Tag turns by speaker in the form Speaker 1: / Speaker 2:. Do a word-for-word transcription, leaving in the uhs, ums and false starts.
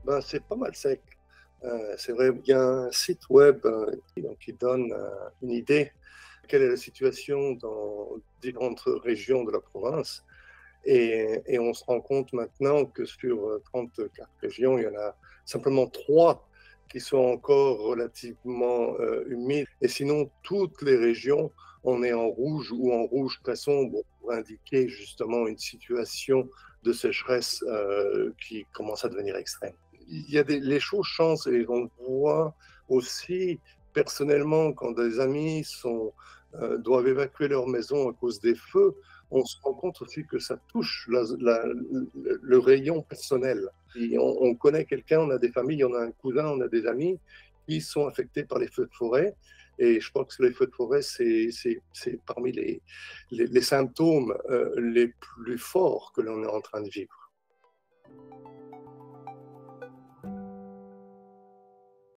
Speaker 1: Ben, c'est pas mal sec. Euh, c'est vrai, il y a un site web euh, qui, donc, qui donne euh, une idée de quelle est la situation dans différentes régions de la province. Et, et on se rend compte maintenant que sur trente-quatre régions, il y en a simplement trois qui sont encore relativement euh, humides. Et sinon, toutes les régions, on est en rouge ou en rouge très sombre pour indiquer justement une situation de sécheresse euh, qui commence à devenir extrême. Il y a des, les choses changent et on voit aussi personnellement quand des amis sont, euh, doivent évacuer leur maison à cause des feux, on se rend compte aussi que ça touche la, la, le rayon personnel. Et on, on connaît quelqu'un, on a des familles, on a un cousin, on a des amis qui sont affectés par les feux de forêt. Et je crois que les feux de forêt, c'est parmi les, les, les symptômes euh, les plus forts que l'on est en train de vivre.